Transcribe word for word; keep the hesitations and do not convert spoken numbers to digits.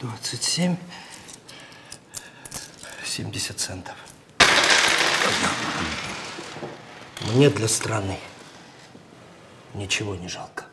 двадцать семь, семьдесят центов. Мне для страны ничего не жалко.